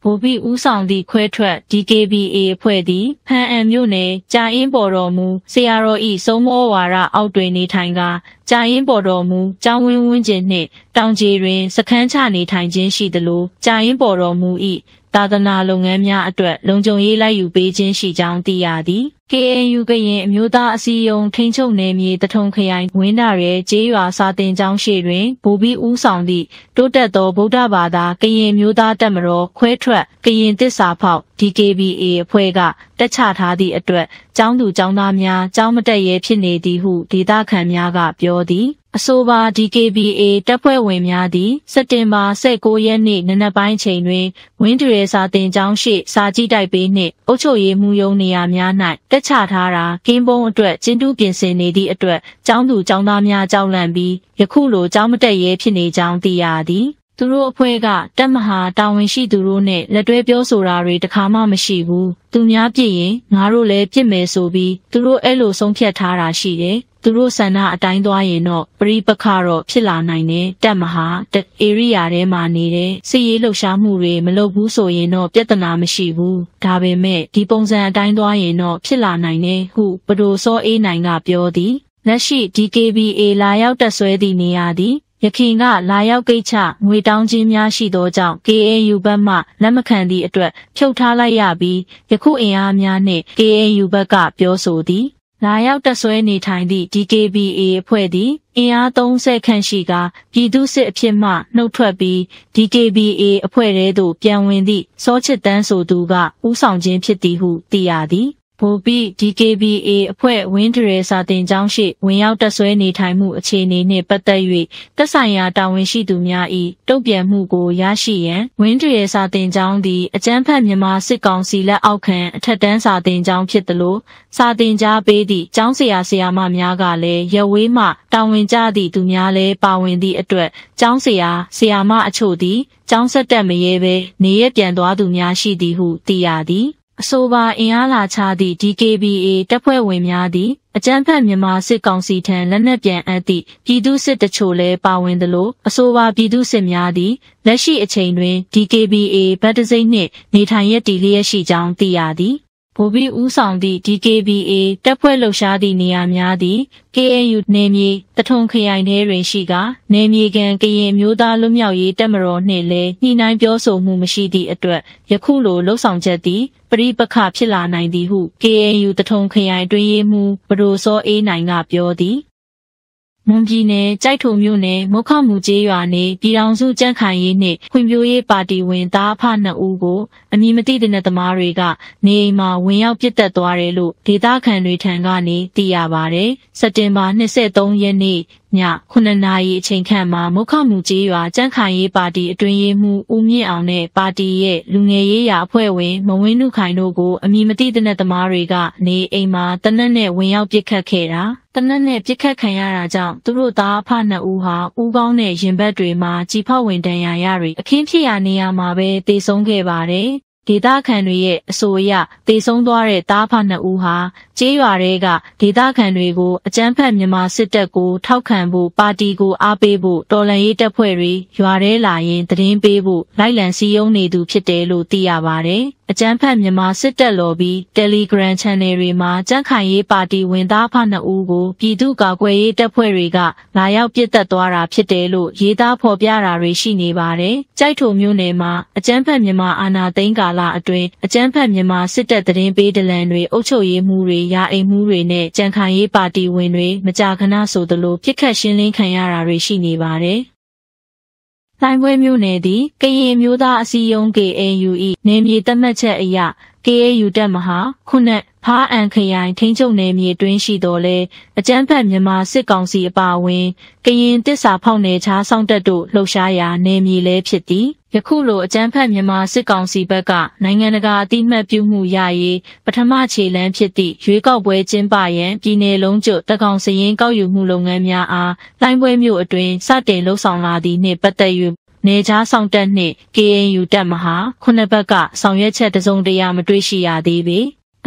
ဗိုလ်ဘိဦးဆောင်သည့်ခွဲထွက် DKBA အဖွဲ့သည်ဖန်အံမြို့နယ်ကြာအင်းပေါ်တော်မူဆရာတော်၏ဆုံးမဩဝါဒအောက်တွင်နေထိုင်ကာကြာအင်းပေါ်တော်မူကျောင်းဝင်းဝန်းကျင်နှင့်တောင်ကျေတွင်စခန်းချနေထိုင်ခြင်းရှိသလိုကြာအင်းပေါ်တော်မူ၏သာသနာလုပ်ငန်းများအတွက်လုံခြုံရေးလိုက်ယူပေးခြင်းရှိကြောင်းသိရသည် KNU ကရင်အမျိုးသားအစည်းအရုံးထိန်းချုပ်နယ်မြေတထုံခရိုင်ဝင်းတာရဲကျေးရွာစာတင်ကျောင်းရှိတွင်ဗိုလ်ဘိဦးဆောင်သည့်တိုးတက်သောဗုဒ္ဓဘာသာကရင်မျိုးသားတပ်မတော်ခွဲထွက်ကရင်သစ္စာဖောက် DKBA အဖွဲ့ကတက်ချထားသည့်အတွက်ကျောင်းသူကျောင်းသားများကျောင်းမတက်ရဲဖြစ်နေသည်ဟုဒေသခံများကပြောသည်အဆိုပါ DKBA တပ်ဖွဲ့ဝင်များသည်စက်တင်ဘာ19ရက်နေ့နံနက်ပိုင်းချိန်တွင်ဝင်းတရဲစာတင်ကျောင်းရှိစာကြည့်တိုက်ပေးနှင့်အုပ်ချုပ်ရေးမှူးရုံးနေရာများ၌တက်ချထားတာကင်းပုံးအတွက်ကျင်းတူးပြင်ဆင်နေသည့်အတွက်ကျောင်းသူကျောင်းသားများကြောက်လန့်ပြီးယခုလိုကျောင်းမတက်ရဲဖြစ်နေကြောင်းသိရသည်သူတို့အဖွဲ့ကတပ်မဟာတာဝန်ရှိသူတို့နဲ့လက်တွဲပြောဆိုတာတွေတခါမှမရှိဘူးသူများပြစ်ရင်ငါတို့လည်းပြစ်မယ်ဆိုပြီးသူတို့အဲ့လိုဆုံးဖြတ်ထားတာရှိတယ်သူတို့ဆန္ဒအတိုင်းသွားရင်တော့ပရိပခါတော့ဖြစ်လာနိုင်တယ်တပ်မဟာဧရိယာထဲမှာနေတဲ့စစ်ရေးလှုပ်ရှားမှုတွေမလုပ်ဘူးဆိုရင်တော့ပြဿနာမရှိဘူးဒါပေမဲ့ဒီပုံစံအတိုင်းသွားရင်တော့ဖြစ်လာနိုင်တယ်ဟုပဒိုစောအေးနိုင်ကပြောသည်လက်ရှိ DKBA လာရောက်တက်ဆွဲသည့်နေရာသည်ယခင်ကလာရောက်ကိတ်ချငွေတောင်းခြင်းများရှိသောကြောင့် KNU ဘက်မှလက်မခံသည့်အတွက်ဖြုတ်ထားလိုက်ရပြီးယခုအင်အားများနှင့် KNU ဘက်ကပြောဆိုသည်လာရောက်တက်ဆွဲနေထိုင်သည့် DKBA အဖွဲ့သည်အင်အား30ခန့်ရှိကာပြည်သူ့စစ်အဖြစ်မှနှုတ်ထွက်ပြီး DKBA အဖွဲ့ထဲသို့ပြန်ဝင်သည့်စောချစ်တန်းဆိုသူကဦးဆောင်ခြင်းဖြစ်သည်ဟုသိရသည်ဗိုလ်ဘိ DKBA အဖွဲ့ဝင်းတရဲစာတင်ကျောင်းရှိဝင်ရောက်တက်ဆွဲနေထိုင်မှုအခြေအနေနှင့်ပတ်သက်၍သက်ဆိုင်ရာတာဝန်ရှိသူများ၏တုံ့ပြန်မှုကိုရရှိရန်ဝင်းတရဲစာတင်ကျောင်းသည်အကြမ်းဖက်မြန်မာစစ်ကောင်စီလက်အောက်ခံအထက်တန်းစာတင်ကျောင်းဖြစ်သလိုစာတင်ကြားပေးသည့်ကျောင်းဆရာဆရာမများကလည်းရဝေးမှတာဝန်ကျသည့်သူများလည်းပါဝင်သည့်အတွက်ကျောင်းဆရာဆရာမအချို့သည်ကျောင်းဆက်တက်မရဲဘဲနေရပြန်သွားသူများရှိသည်ဟုသိရသည်အဆိုပါအင်အားလာချသည့် DKBA တပ်ဖွဲ့ဝင်များသည်အကြမ်းဖက်မြန်မာစစ်ကောင်စီထံလက်နက်ပြန်အပ်သည့်ပြည်သူစစ်တချို့လည်းပါဝင်သလိုအဆိုပါပြည်သူစစ်များသည်လက်ရှိအချိန်တွင် DKBA ဗတ်တစိမ့်နှင့်နေထိုင်ရည်တည်လျက်ရှိကြောင်းသိရသည်ဗိုလ်ဘိဦးဆောင်သည့် DKBA တပ်ဖွဲ့လှုပ်ရှားသည့်နေရာများသည် KNU နယ်မြေတထုံခရိုင်ထဲတွင်ရှိကာနယ်မြေကန်ကရင်မျိုးသားလွတ်မြောက်ရေးတပ်မတော်နှင့်လည်းညှိနှိုင်းပြောဆိုမှုမရှိသည့်အတွက်ယခုလိုလှုပ်ဆောင်ချက်သည်ပရိပခဖြစ်လာနိုင်သည်ဟု KNU တထုံခရိုင်အတွင်းရေးမှူးပဒိုစောအေးနိုင်ကပြောသည်မွန်ပြည်နယ်ကြိုက်ထုံမြို့နယ်မုခမူကျေးရွာနေပြည်ထောင်စုကြံ့ခိုင်ရေးနှင့်ဖွံ့ဖြိုးရေးပါတီဝင်သားအဖ2ဦးကိုအမည်မသိတဲ့သမားတွေကနေအိမ်မှာဝင်ရောက်ပစ်တက်သွားတယ်လို့ဒေသခံတွေထံကနေသိရပါတယ်။စက်တင်ဘာ23ရက်နေ့ည9နာရီအချိန်ခန့်မှာမုခမူကျေးရွာကြံ့ခိုင်ရေးပါတီအတွင်းရေးမှူးဦးမြင့်အောင်နဲ့ပါတီရဲ့လူငယ်ရေးရာအဖွဲ့ဝင်မဝင်းနုခိုင်တို့ကိုအမည်မသိတဲ့သမားတွေကနေအိမ်မှာတနက်နဲ့ဝင်ရောက်ပစ်ခတ်ခဲ့တာတနက်နဲ့ပစ်ခတ်ခံရတာကြောင့်သူတို့သားအဖ2ဦးဟာဦးခေါင်းနဲ့ရင်ဘတ်တွေမှာကြီးဖောက်ဝင်ဒဏ်ရာရတွေအခင်းဖြစ်ရာနေရာမှာပဲတေဆုံးခဲ့ပါတယ်ဒေသခံတွေရဲ့အဆိုအရတေဆုံးသွားတဲ့သားဖ2ဦးဟာကျေးရွာတွေကဒေသခံတွေကိုအကြမ်းဖက်မြန်မာစစ်တပ်ကိုထောက်ခံဖို့ပါတီကိုအားပေးဖို့တော်လှန်ရေးတပ်ဖွဲ့တွေရွာထဲလာရင်သတင်းပေးဖို့လိုက်လံစည်းရုံးနေသူဖြစ်တယ်လို့သိရပါတယ်။အကြမ်းဖက်မြန်မာစစ်တပ်လော်ပြီး Telegram Channel တွေမှာကြံ့ခိုင်ရေးပါတီဝင်သားဖ2ဦးကိုပြည်သူ့ကာကွယ်ရေးတပ်ဖွဲ့တွေကလာရောက်ပစ်တက်သွားတာဖြစ်တယ်လို့ရေးသားဖော်ပြတာတွေရှိနေပါတယ်။ကြိုက်ထုံမြို့နယ်မှာအကြမ်းဖက်မြန်မာအာဏာသိမ်းကာလအတွင်းအကြမ်းဖက်မြန်မာစစ်တပ်သတင်းပေးဒလန်တွေအုပ်ချုပ်ရေးမှူးတွေရာအိမ်မှူးတွေနဲ့ကြံ့ခိုင်ရေးပါတီဝင်တွေမကြာခဏဆိုသလိုပြစ်ခတ်ရှင်းလင်းခံရတာတွေရှိနေပါတယ်။လိုင်းပွဲမြို့နယ်သည်ကရင်မျိုးသားအစည်းအရုံး KNU ၏နယ်မြေသတ်မှတ်ချက်အရ KNU တပ်မဟာဖားအံခရိုင်ထိန်းချုပ်နယ်မြေတွင်ရှိတော်လဲအကြမ်းဖက်မြန်မာစစ်ကောင်စီအပါအဝင်ကရင်တစ္ဆာဖောက်နယ်ခြားစောင့်တပ်တို့လှုပ်ရှားရာနယ်မြေလဲဖြစ်သည်ယခုလိုအကြမ်းဖက်မြန်မာစစ်ကောင်စီဘက်ကနိုင်ငံတကာအသိမှတ်ပြုမှုရရေးပထမခြေလှမ်းဖြစ်သည့်ရွေးကောက်ပွဲကျင်းပရန်ပြည်내လုံးကျွတ်တကောင်စရင်ကောက်ယူမှုလုပ်ငန်းများအားလိုင်းပွဲမြို့အတွင်းစတင်လှုပ်ဆောင်လာသည့်နှင့်ပတ်သက်၍နေခြားဆောင်တက်နှင့် KNU တပ်မဟာဘက်ကဆောင်ရွက်ချက်တစုံတရာမတွေ့ရှိရသေးပေ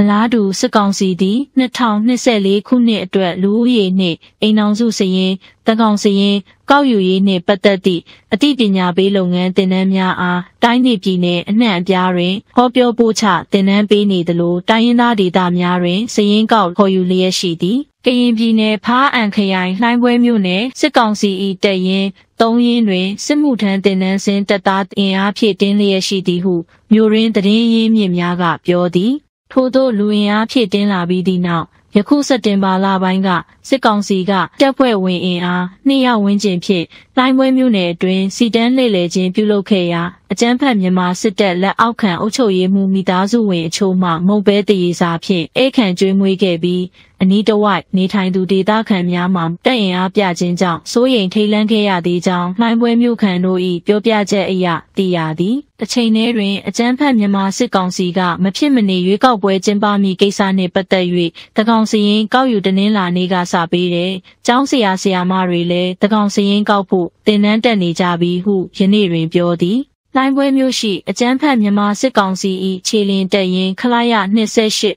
လားတူစစ်ကောင်စီသည်2024ခုနှစ်အတွက်လူဦးရေနှင့်အိမ်အောင်စုစရင်တကောင်စရင်ကောက်ယူရေးနှင့်ပတ်သက်သည့်အသိပညာပေးလုပ်ငန်းသင်တန်းများအားတိုင်းဒေသပြည်နယ်အနှံ့အပြားတွင်ဟောပြောပို့ချသင်တန်းပေးနေသလိုတိုင်းရင်းသားဒေသများတွင်စရင်ကောက်ခေါ်ယူလျက်ရှိသည်ကရင်ပြည်နယ်ဖားအံခရိုင်လှိုင်းပွဲမြို့နယ်စစ်ကောင်စီ၏တပ်ရင်း3ရင်းတွင်စစ်မှုထမ်းသင်တန်းဆင်းတပ်သားအင်အားဖြည့်တင်းလျက်ရှိသည်ဟုမြို့ရင်းသတင်းရင်းမြစ်များကပြောသည်ထို့သောလူအင်အားဖြည့်တင်းလာပြီးသည့်နောက်ယခုစက်တင်ဘာလပိုင်းကစစ်ကောင်စီကတပ်ဖွဲ့ဝင်အင်အား2ယောက်ဝန်းကျင်ဖြင့်လှိုင်းပွဲမြို့နယ်အတွင်းစီတန်းလှည့်လည်ခြင်းပြုလုပ်ခဲ့ရာအကြမ်းဖက်မြန်မာစစ်တပ်လက်အောက်ခံအုပ်ချုပ်ရေးမှုမိသားစုဝင်အချို့မှမုတ်ပဲတရေစာဖြင့်ဧခံကျွေးမွေးခဲ့ပြီးအနီးတစ်ဝိုက်နေထိုင်သူဒေသခံများမှတပ်အင်အားပြခြင်းကြောင့်စိုးရိမ်ထိတ်လန့်ခဲ့ရသေးကြောင်းလှိုင်းပွဲမြို့ခံတို့၏ပြောပြချက်အရသိရသည်တစ်ချိန်တည်းတွင်အကြမ်းဖက်မြန်မာစစ်ကောင်စီကမဖြစ်မနေရွေးကောက်ပွဲကျင်းပမည့်ကိစ္စနှင့်ပတ်သက်၍တကောင်စရင်ကောက်ယူတင်းလာနေကစပေးတယ်။ကျောင်းဆရာဆရာမတွေလည်းတကောင်စရင်ကောက်ဖို့တင်နန်းတက်နေကြပြီဟုယနေ့တွင်ပြောသည်။လှိုင်းပွဲမြို့ရှိအကြမ်းဖက်မြန်မာစစ်ကောင်စီ၏ခြေလျင်တပ်ရင်းခလာရ28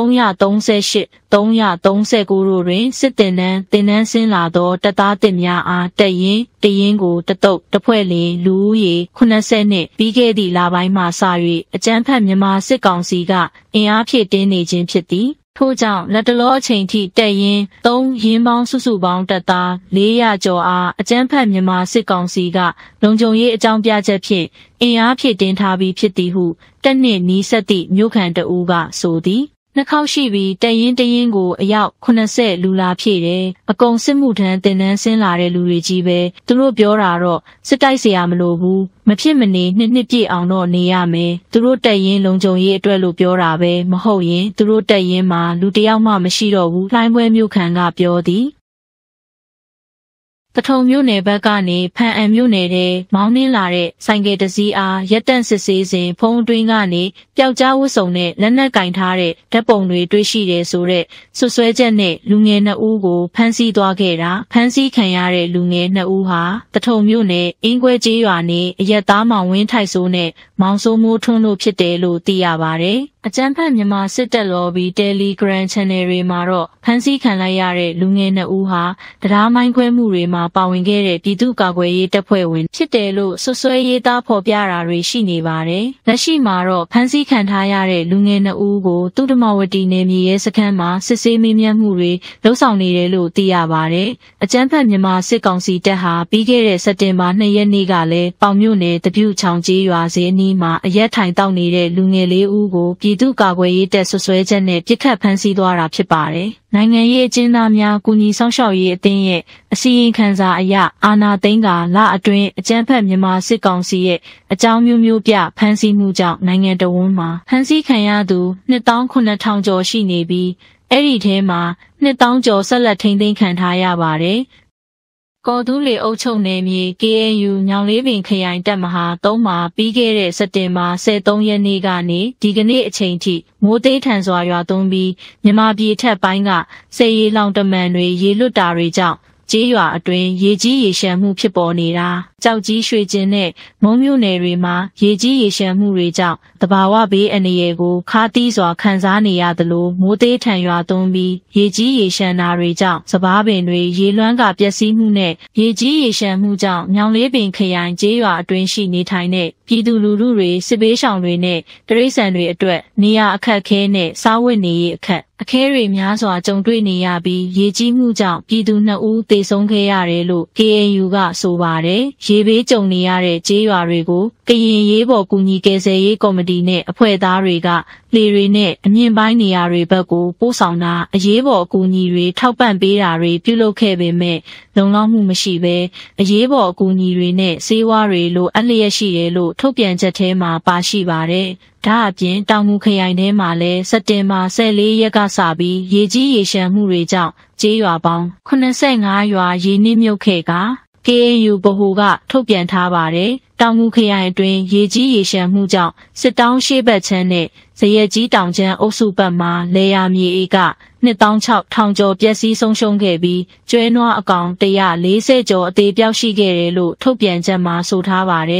338 339တို့တွင်စစ်တင်နန်းဆင်းလာသောတပ်သားတစ်များအားတပ်ရင်းတရင်ကိုတတုတ်တစ်ဖွဲ့လင်လူဦးရေ80နှစ်ပြီးခဲ့သည့်လပိုင်းမှစ၍အကြမ်းဖက်မြန်မာစစ်ကောင်စီကအင်အားဖြည့်တင်းနေခြင်းဖြစ်သည်ထို့ကြောင့်လက်တလောအချိန်ထိတပ်ရင်း3ရင်းပေါင်းစုစုပေါင်းတပ်သား400ကျော်အားအကြမ်းဖက်မြန်မာစစ်ကောင်စီကလုံခြုံရေးအကြောင်းပြချက်ဖြင့်အင်အားဖြည့်တင်းထားပြီးဖြစ်သည်ဟုတပ်နှင့်နီးစပ်သည့်မြို့ခံတဦးကဆိုသည်နှခေါက်ရှိပြီးတရင်ကိုအယောက်80လူလာဖြည့်တယ်အကုန်စစ်မှုထမ်းတင်နန်းဆင်းလာတဲ့လူတွေကြီးပဲသူတို့ပြောတာတော့စစ်တိုက်เสียမလို့ဘူးမဖြစ်မနေနှစ်ပြည့်အောင်တော့နေရမယ်သူတို့တက်ရင်လုံခြုံရေးအတွက်လို့ပြောတာပဲမဟုတ်ရင်သူတို့တက်ရင်မှာလူတယောက်မှမရှိတော့ဘူးလှိုင်းပွဲမြို့ခံကပြောသည်တထုံမြို့နယ်ဘက်ကနေဖန်အံမြို့နယ်ထဲမောင်းနှင်းလာတဲ့ဆိုင်ကယ်တစ်စီးအားရက်တန့်စစ်ဆေးစဉ်ဖုံးအတွင်းကနေပျောက်ကြားဝတ်စုံနဲ့လက်နက်ကင်ထားတဲ့ဓာတ်ပုံတွေတွေ့ရှိတယ်ဆိုတဲ့ဆွဆွဲချက်နဲ့လူငယ်2ဦးကိုဖမ်းဆီးသွားခဲ့တာဖမ်းဆီးခံရတဲ့လူငယ်2ဦးဟာတထုံမြို့နယ်အင်းကွဲကျေးရွာနေအရက်သားမောင်ဝင်းထိုက်စိုးနဲ့မောင်စိုးမိုးထွန်းတို့ဖြစ်တယ်လို့သိရပါတယ်အကြမ်းဖက်မြန်မာစစ်တပ်လော်ဘီ Telegram Channel တွေမှာတော့ဖမ်းဆီးခံလိုက်ရတဲ့လူငယ်2ဦးဟာတရားမိုင်းခွဲမှုတွေမှာပါဝင်ခဲ့တဲ့ပြည်သူ့ကာကွယ်ရေးတပ်ဖွဲ့ဝင်ဖြစ်တယ်လို့ဆွဆွဲရေးသားဖော်ပြတာတွေရှိနေပါတယ်။လက်ရှိမှာတော့ဖမ်းဆီးခံထားရတဲ့လူငယ်2ဦးကိုသုဒ္ဓမဝတီနယ်မြေရဲစခန်းမှာစစ်ဆေးမေးမြန်းမှုတွေလုပ်ဆောင်နေတယ်လို့သိရပါတယ်။အကြမ်းဖက်မြန်မာစစ်ကောင်စီတပ်ဟာပြီးခဲ့တဲ့စက်တင်ဘာ2ရက်နေ့ကလည်းပေါင်မြို့နယ်တပြုတ်ချောင်းကျေးရွာဈေးအနီးမှာအရက်ထိုင်တောက်နေတဲ့လူငယ်4ဦးကိုပြည်သူ့ကာကွယ်ရေးတပ်ဆွဆွဲချက်နဲ့ပြစ်ခတ်ဖမ်းဆီးသွားတာဖြစ်ပါတယ်။နိုင်ငံရေးအကျဉ်းသားများကူညီဆောင်ရှောက်ရေးအသင်းရဲ့အစည်းအဝေးခန်းစာအရအာဏာသိမ်းကလအတွင်းအကြမ်းဖက်မြန်မာစစ်ကောင်စီရဲ့အကြောင်းမျိုးပြဖမ်းဆီးမှုကြောင့်နိုင်ငံတော်ဝန်မှာဖမ်းဆီးခံရသူ2,900ကျော်ရှိနေပြီးအဲ့ဒီထဲမှာ2,000ကျော်ဆက်လက်ထိန်းသိမ်းခံထားရပါတယ်။ကော်တူးလေအုပ်ချုပ်နယ်မြေ KNU ညောင်လေးပင်ခရိုင်တပ်မဟာ3မှာပြီးခဲ့တဲ့စက်တင်ဘာ13ရက်နေ့ကနေဒီကနေ့အချိန်ထိမိုးသေးထန်စွာရွာသွန်းပြီးမြန်မာပြည်ထက်ပိုင်းကစေရီလောင်တမန်တွေရေလွတ်တာတွေကြောင့်ကျေးရွာအတွင်းရေကြီးရေရှမ်းမှုဖြစ်ပေါ်နေတာကြောက်ကြီးရွှေကျင်နဲ့မုံမြို့နယ်တွေမှာရေကြီးရေရှမ်းမှုတွေကြောင့်တဘာဝဘေးအန္တရာယ်ကိုခါးသီးစွာခံစားနေရသလိုမိုးသေးထန်ရွာသွန်းပြီးရေကြီးရေရှမ်းတာတွေကြောင့်စပားပင်တွေရေလွှမ်းကပျက်စီးမှုနဲ့ရေကြီးရေရှမ်းမှုကြောင့်ညောင်လေးပင်ခရိုင်ကျေးရွာအတွင်းရှိနေထိုင်တဲ့ပြည်သူလူထုတွေစစ်ဘေးရှောင်တွေနဲ့တရိษံတွေအတွက်နေရာအခက်ခဲနဲ့စားဝတ်နေရေးအခဲတွေများစွာကြုံတွေ့နေရပြီးရေကြီးမှုကြောင့်ပြည်သူ2ဦးသေဆုံးခဲ့ရတယ်လို့ KNU ကဆိုပါတယ်။ရေဘေးကြုံနေရတဲ့ကျေးရွာတွေကိုကရင်ရေးပေါ်ကူညီကယ်ဆယ်ရေးကော်မတီနဲ့အဖွဲ့သားတွေကလေတွေနဲ့အမြင့်ပိုင်းနေရာတွေဘက်ကိုပို့ဆောင်တာအရေးပေါ်အကူအညီတွေထောက်ပံ့ပေးတာတွေပြုလုပ်ခဲ့ပေမဲ့လုံလောက်မှုမရှိဘဲအရေးပေါ်အကူအညီတွေနဲ့ဆေးဝါးတွေလိုအပ်လျက်ရှိတယ်လို့ထုတ်ပြန်ချက်ထဲမှာပါရှိပါတယ်။ဒါအပြင်တောင်ငူခရိုင်ထဲမှာလည်းစက်တင်ဘာ14ရက်ကစပြီးရေကြီးရေရှမ်းမှုတွေကြောင့်ကျေးရွာပေါင်း85ရွာရေနစ်မြုပ်ခဲ့က KNU ဗဟိုကထုတ်ပြန်ထားပါတယ်။တောင်ငူခရိုင်အတွင်းရေကြီးရေရှမ်းမှုကြောင့်စစ်တောင်းရှေ့ဘက်ချမ်းနဲ့ဇရက်ကြီးတောင်ချမ်းအုပ်စုဘက်မှာလေယာမြေဧက26,000ကျော်ပျက်စီးဆုံးရှုံးခဲ့ပြီးကျွဲနွားအကောင်140ကျော်အသေးပြောက်ရှိခဲ့တယ်လို့ထုတ်ပြန်ချက်မှာဆိုထားပါတယ်။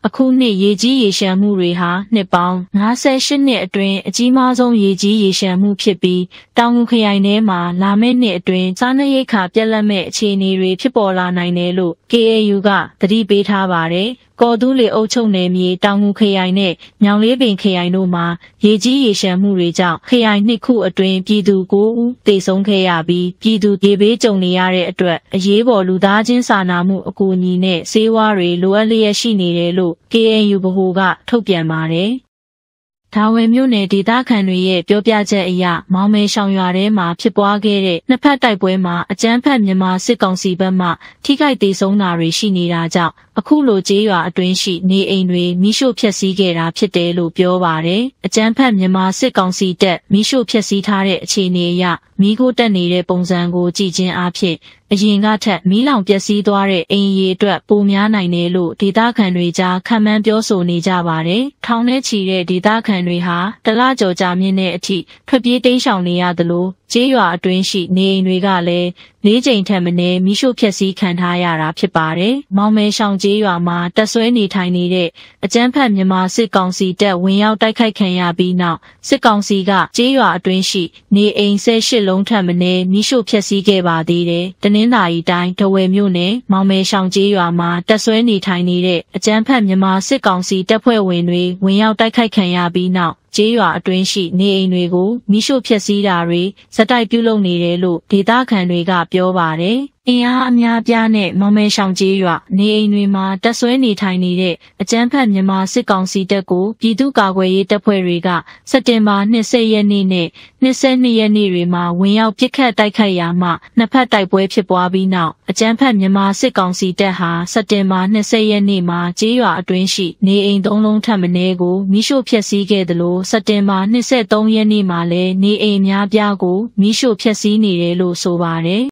အခုနှစ်ရေကြီးရေရှမ်းမှုတွေဟာနှစ်ပေါင်း58နှစ်အတွင်းအကြီးမားဆုံးရေကြီးရေရှမ်းမှုဖြစ်ပြီးတောင်ငူခရိုင်ထဲမှာလာမယ့်နှစ်အတွင်းစားနပ်ရိက္ခာပြတ်လတ်မဲ့အခြေအနေတွေဖြစ်ပေါ်လာနိုင်တယ်လို့ KAU ကသတိပေးထားပါတယ်။ကော်တူးလေအုပ်ချုပ်နယ်မြေတောင်ငူခရိုင်နဲ့ညောင်လေးပင်ခရိုင်တို့မှာရေကြီးရေရှမ်းမှုတွေကြောင့်ခရိုင်နှစ်ခုအတွင်းပြည်သူ9ဦးသေဆုံးခဲ့ရပြီးပြည်သူရေဘေးကြုံနေရတဲ့အတွက်အရေးပေါ်လူသားချင်းစာနာမှုအကူအညီနဲ့ဆေးဝါးတွေလိုအပ်လျက်ရှိနေတယ်လို့ KAU ဗဟိုကထုတ်ပြန်ပါတယ်။ဒါဝယ်မြို့နယ်ဒေသခံတွေရဲ့ပြောပြချက်အရမောင်မဲရှောင်ရွာထဲမှာဖြစ်ပွားခဲ့တဲ့နှစ်ဖက်တိုက်ပွဲမှာအကြမ်းဖက်မြန်မာစစ်ကောင်စီဘက်မှထိခိုက်ဒေဆုံးတာတွေရှိနေတာကြောင့်အခုလိုကျေးရွာအတွင်းရှိနေအိမ်တွေမိရှို့ဖျက်ဆီးခဲ့တာဖြစ်တယ်လို့ပြောပါတယ်။အကြမ်းဖက်မြန်မာစစ်ကောင်စီတပ်မိရှို့ဖျက်ဆီးထားတဲ့အခြေအနေအရမိခိုးတက်နေတဲ့ပုံစံကိုကြည့်ခြင်းအဖြစ်အရင်ကထက်မီးလောင်ပျက်စီးသွားတဲ့အိမ်ရီအတွက်ပိုများနိုင်တယ်လို့ဒေသခံတွေကြားခန့်မှန်းပြောဆိုနေကြပါတယ်။ထောင်ထဲချီတဲ့ဒေသခံတွေဟာတလကြော်ကြာမြင့်တဲ့အထိထွက်ပြေးတိမ်းရှောင်နေရသလိုကျေးရွာအတွင်းရှိနေအိမ်တွေကလည်း၄ကြိမ်ထက်မနည်းမိရှို့ဖျက်ဆီးခံထားရတာဖြစ်ပါတယ်။မောင်မဲရှောင်ကျေးရွာမှာတပ်ဆွဲနေထိုင်နေတဲ့အကြမ်းဖက်မြန်မာစစ်ကောင်စီတပ်ဝင်ရောက်တိုက်ခိုက်ခံရပြီးနောက်စစ်ကောင်စီကကျေးရွာအတွင်းရှိနေအိမ်18လုံးထက်မနည်းမိရှို့ဖျက်ဆီးခဲ့ပါသေးတယ်။တနင်္သာရီတိုင်းထားဝယ်မြို့နယ်မောင်မဲရှောင်ကျေးရွာမှာတပ်ဆွဲနေထိုင်နေတဲ့အကြမ်းဖက်မြန်မာစစ်ကောင်စီတပ်ဖွဲ့ဝင်တွေဝင်ရောက်တိုက်ခိုက်ခံရပြီးနောက်ကျေးရွာအတွင်းရှိနေအိမ်တွေကိုမိရှို့ဖျက်ဆီးတာတွေစတိုက်ပြုလုပ်နေတယ်လို့ဒေသခံတွေကပြောပါတယ်။အင်အားအများပြားနဲ့မောင်မဲရှောင်ကျေးရွာနေအိမ်တွေမှာတပ်ဆွဲနေထိုင်နေတဲ့အကြမ်းဖက်မြန်မာစစ်ကောင်စီတပ်ကိုပြည်သူ့ကာကွယ်ရေးတပ်ဖွဲ့တွေကစက်တင်ဘာ20ရက်နေ့နဲ့22ရက်နေ့တွေမှာဝင်ရောက်ပစ်ခတ်တိုက်ခိုက်ရာမှနှစ်ဖက်တိုက်ပွဲဖြစ်ပွားပြီးနောက်အကြမ်းဖက်မြန်မာစစ်ကောင်စီတပ်ဟာစက်တင်ဘာ20ရက်နေ့မှာကျေးရွာအတွင်းရှိနေအိမ်3လုံးထပ်မံကိုမိရှို့ဖျက်ဆီးခဲ့တယ်လို့စက်တင်ဘာ23ရက်နေ့မှာလည်းနေအိမ်များပြားကိုမိရှို့ဖျက်ဆီးနေတယ်လို့ဆိုပါတယ်